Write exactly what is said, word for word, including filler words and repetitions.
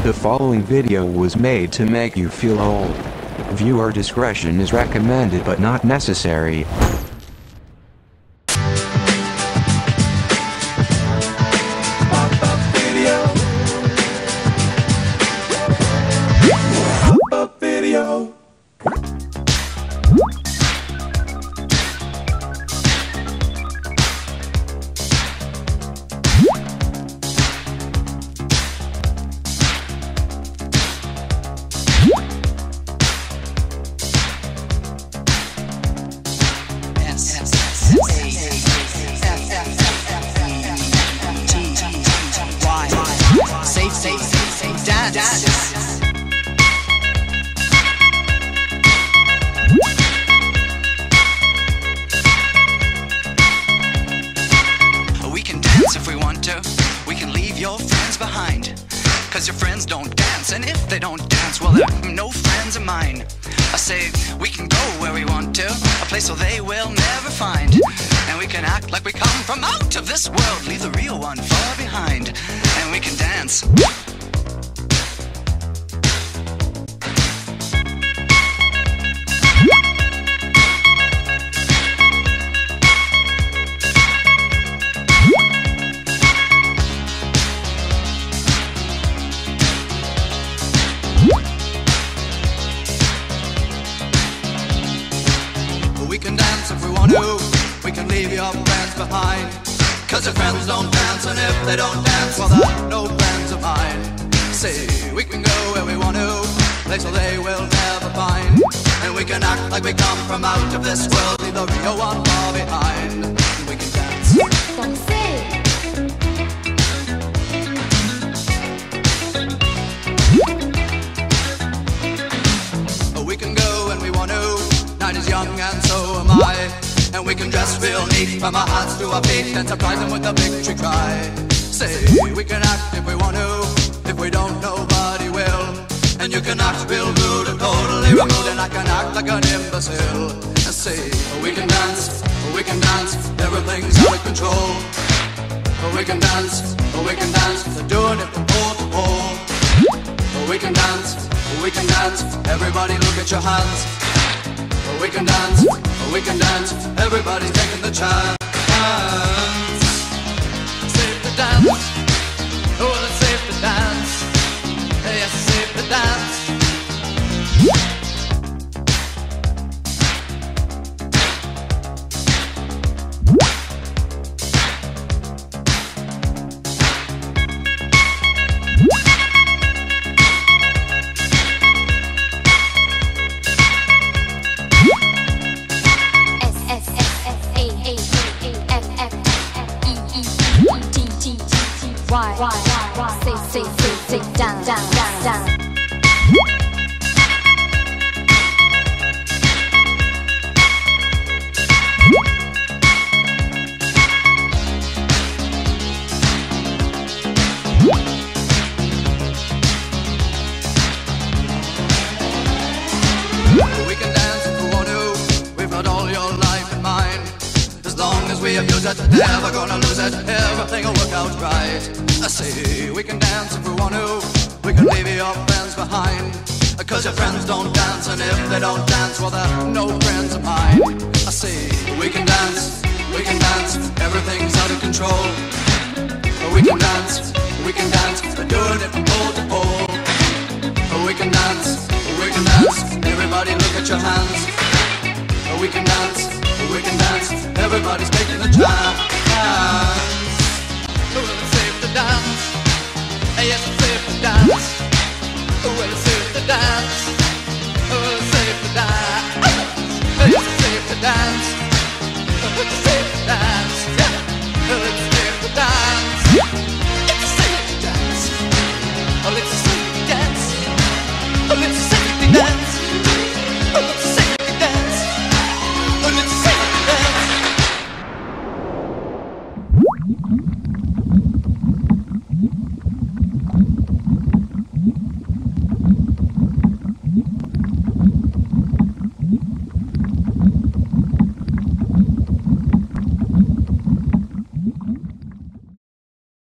The following video was made to make you feel old. Viewer discretion is recommended but not necessary. Pop-up video. Pop-up video. If we want to, we can leave your friends behind. Cause your friends don't dance, and if they don't dance, well, they're no friends of mine. I say, we can go where we want to, a place where they will never find. And we can act like we come from out of this world, leave the real one far behind. And we can dance. We can dance if we want to, we can leave your friends behind. Cause your friends don't dance, and if they don't dance, well, they're no friends of mine. Say, we can go where we want to, place where they will never find. And we can act like we come from out of this world, leave the real one far behind. And we can dance. We can go when we want to, night is young and so am I. And we can dress real neat from our hearts to our feet and surprise them with a victory cry. Say, we can act if we want to, if we don't, nobody will. And you can act real rude and totally removed, and I can act like an imbecile. And say, we can dance, we can dance, everything's out of control. We can dance, we can dance, they're doing it from pole to pole. We can dance, we can dance, everybody look at your hands. We can dance, we can dance, everybody's taking the chance. Safe to dance, oh, it's safe to dance. Yes, it's safe to dance. Why? Why? Why? Say, say, say, say, down, down, down, down. We can dance if we want to. We've got all your life in mind. As long as we abuse it, never gonna lose it. Everything will work out right. I say, we can dance if we want to, we can leave your friends behind. Cause your friends don't dance, and if they don't dance, well, they're no friends of mine. I say, we can dance, we can dance, everything's out of control. We can dance, we can dance, we're doing it from pole to pole. We can dance, we can dance, everybody look at your hands. We can dance, we can dance, everybody's taking the chance. It's safe to dance. Yes,